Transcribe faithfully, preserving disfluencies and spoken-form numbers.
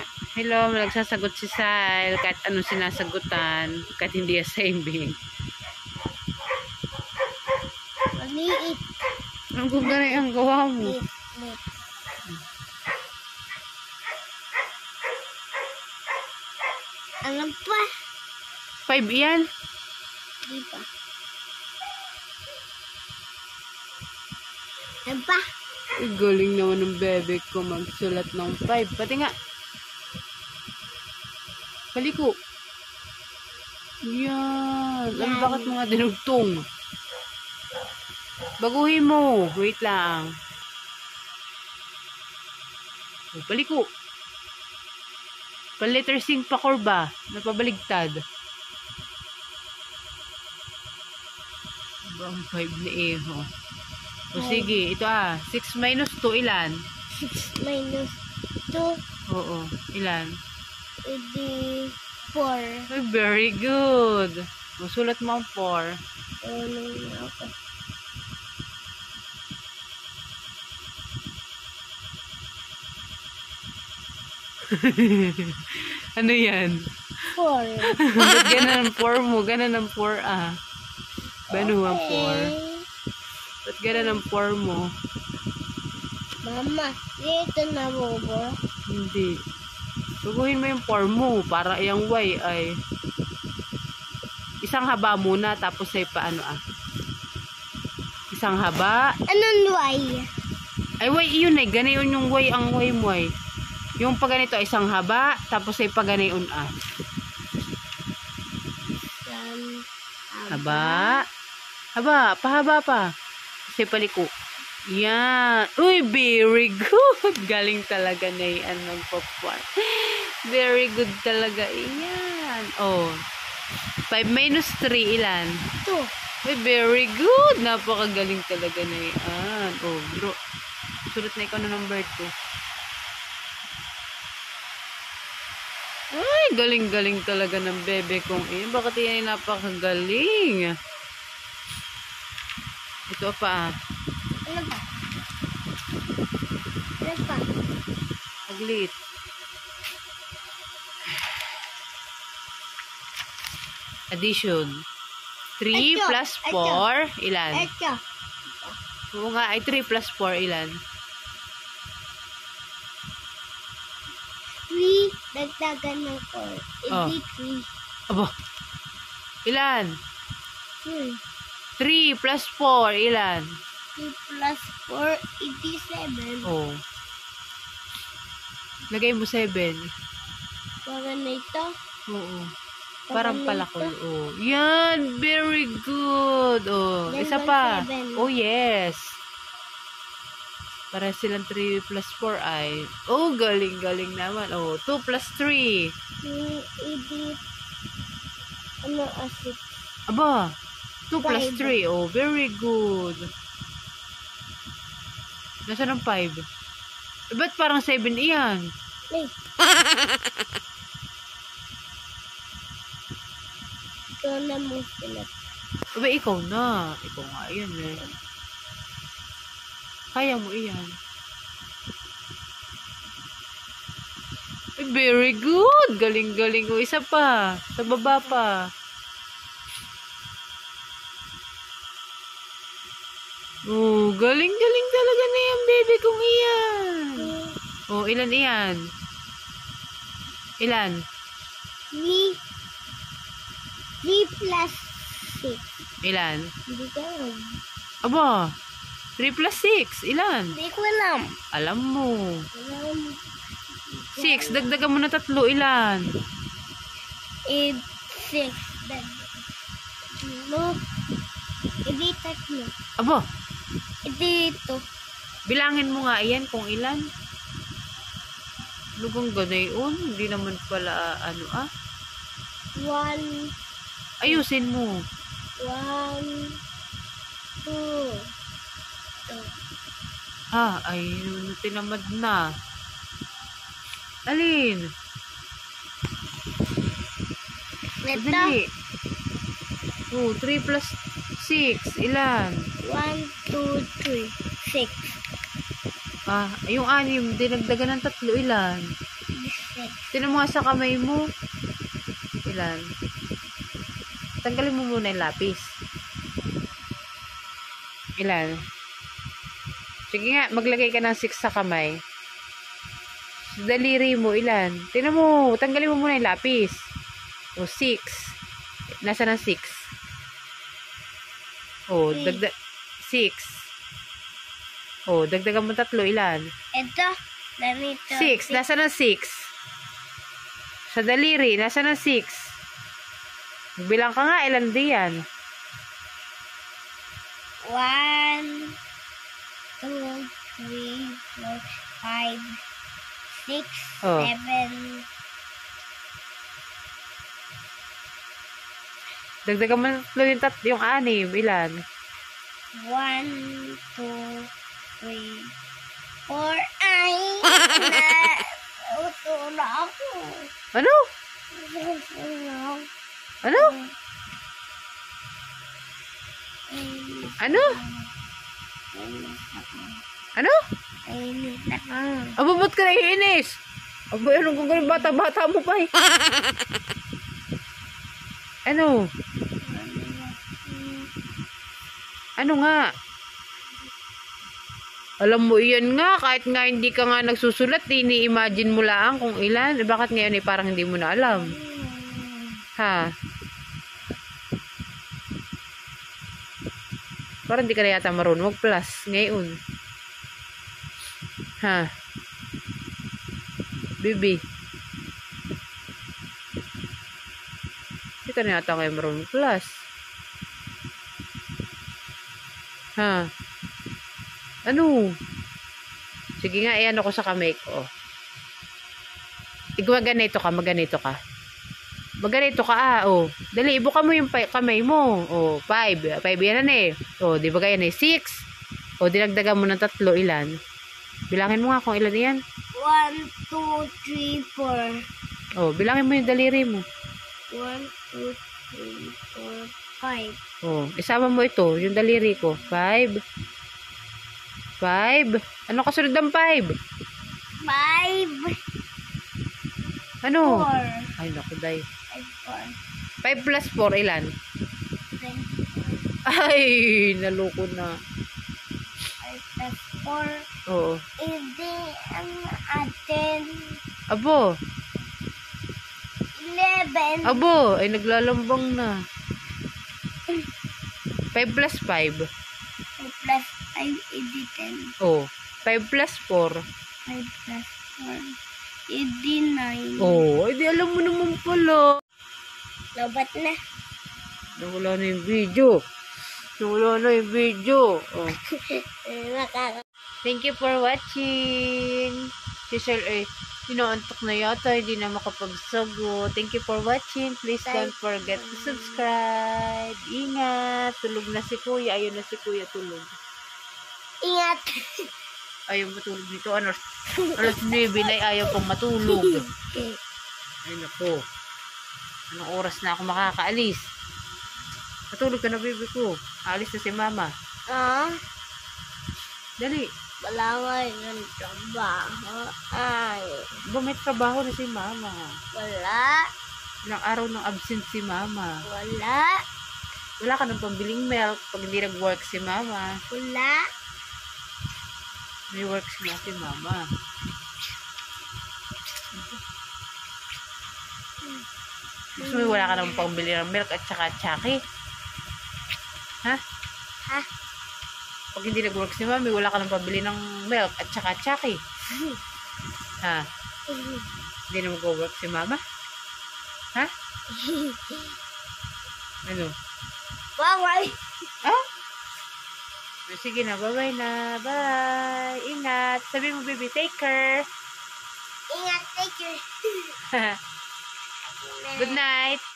Hello, nagsasagot si Sal. Kahit ano sinasagutan. Kahit hindi assembling. Maliit. Ang gugana ang gawa mo. Lit, lit. Ano pa? Five yan? Di pa. Ano pa? Ay, galing naman ng bebe ko magsulat ng five. Pati nga. Paliko. Yan. Ano, bakit mga dinugtong? Baguhin mo. Wait lang. Oh, paliko. Pa-letter sing pa korba. Napabaligtad. Ba ang five ni Eho? O sige, ito ah. six minus two, ilan? six minus two. Oo, ilan? Edi four. Ay, very good. Masulat mo ang four. Ano na ako? Ano yan? four. Ba't ganun ang four mo? Ganun ang four ah. Bano ang four? Ba't ganun ang four mo? Mama, dito na bobo. Hindi. Baguhin mo yung four mo para yung Y ay isang haba muna tapos ay paano ah. Isang haba. Anong Y? Ay Y yun ay. Ganayon yung Y ang Y mo ay. Yung pag ganito isang haba tapos ay pag ganayon ah. Um, Haba. Haba. Pahaba pa. Kasi paliko. Yan. Uy, very good. Galing talaga na yan ng popcorn. Very good talaga. Yan. Oh. five minus three, ilan? two. Uy, very good. Napakagaling talaga na yan. Oh, bro. Sulat na ikaw na number two. Ay, galing-galing talaga ng bebe kong iyan. Bakit yan ay napakagaling? Ito pa. Ano ba? Ano pa? Aglit. Addition. three Ito, plus ito. four, ilan? Ito. Oo nga, ay three plus four, ilan? three. Dagdagan ng four. Oh. Edi three. Aba. Ilan? Hmm. three plus four, ilan? three plus four. Edi seven. Oh. Lagay mo seven. Para na ito. Oo. Parang Para na palakol. ito. Oh. Yan. Very good. Oh. Then Isa one pa. seven. Oh, yes. Para silang three plus four ay. Oh, galing-galing naman. Oh, two plus three. Hmm. Edi. Ano asit? Aba. two plus Five. three. Oh, very good. Nasaan ang five? Eh, ba't parang seven iyan? Hey. Ito na mo sila. Aba, ikaw na. Ikaw nga yan eh. Kaya mo iyan. Eh, very good. Galing-galing ko. Isa pa. Sa baba pa. Oh, galing-galing talaga na yan, baby kong iyan. Oh, ilan iyan? Ilan? three. three plus six. Ilan? Hindi ko alam. Aba, three plus six. Ilan? Hindi ko alam. Alam mo. Alam. six, dagdagan mo na tatlo. Ilan? eight, six. No. Hindi tatlo. Aba, Hindi ito. bilangin mo nga yan kung ilan. Lugang ganayon. Hindi naman pala, ano ah. One. Ayusin mo. One. Two. Two. Ah, ay, tinamad na. Alin? Ito. Dali. Oh, three plus six. Ilan? One, two, three. Six. Ah, yung anim, dinagdagan ng tatlo. Ilan? Six. Tinan mo nga sa kamay mo. Ilan? Tanggalin mo muna yung lapis. Ilan? Sige nga, maglagay ka ng six sa kamay. Sa daliri mo, ilan? Tinan mo, tanggalin mo muna yung lapis. O, six. Nasa ng six? O, Eight. dagdag... six. O, dagdagan mo tatlo, ilan? Ito. Ganito. Six. Nasa ng six? Sa daliri, nasa ng six? Bilang ka nga, ilan diyan? One, two, three, four, five, six, Oh. seven, Dagdagan mo tatlo yung tat, yung anim, ilan? one, two, three, four, ay, na, uso na ako. Ano? Uso na ako. Ano? Ano? Ano? Ayun na ako. Aba, ba't ka naiinis? Aba, anong kung ganun bata-bata mo pa eh? Ano? Ano nga? Alam mo, iyan nga, kahit nga hindi ka nga nagsusulat, ini-imagine mo lang kung ilan. Eh, bakit ngayon eh, parang hindi mo na alam? Ha? Parang hindi ka na yata marunong mag-plus ngayon. Ha? Bibi. Hindi ka na yata kayo marunong mag-plus. Ha? Ano? Sige nga, iyan ako sa kamay ko. Ikaw maganito ka, maganito ka. Maganito ka ah, oh. Dali, ibuka mo yung kamay mo. Oh, five. Five yan na eh. Oh, di ba kaya na eh? Six. Oh, dinagdagan mo ng tatlo, ilan? Bilangin mo nga kung ilan yan. One, two, three, four. Oh, bilangin mo yung daliri mo. One, two, three, four, five. Oh, isama mo ito, yung daliri ko. Five. Five. Ano kasunod ng five? Five. Ano? Four. Ay, naku, day. Five, four. Five plus four, ilan? Twenty. Ay, naloko na. Five plus four. Oo. Hindi ang atin. Abo. Eleven. Abo, ay naglalambang na. Five plus five. Five plus five, edi ten. Oh. Five plus four. Five plus four, edi nine. Oh, ay di alam mo naman pala. Lobat na. Nawala na yung video. Nawala na yung video. Oh. Nakaka. Thank you for watching. Si Sir eh, inaantok na yata, hindi na makapagsagot. Thank you for watching. Please don't forget to subscribe. Ingat. Tulog na si Kuya. Ayun na si Kuya tulog. Ingat. Ayaw matulog dito. Ano, alas nuebe na ayaw pong matulog. Ay nako. Anong oras na ako makakaalis? Matulog ka na, baby ko. Alis na si mama. Ah, Dali. wala nga yung trabaho. Ay, Ba may trabaho na si mama. wala. Ilang araw nang absent si mama. Wala. Wala ka ng pambiling milk pag hindi nag-work si mama. Wala. May works nga si mama. Gusto mo wala ka ng pambili ng milk at saka tsaki? Ha? Ha? Pag hindi nag-work si mami, wala ka ng pambili ng milk at saka tsaki. Ha? Hindi na mag-work si mama? Ha? Ano? Bawal. Ah? Sige na, bye-bye na. Bye! Ingat! Sabi mo, baby, take care! Ingat, take care. Good night!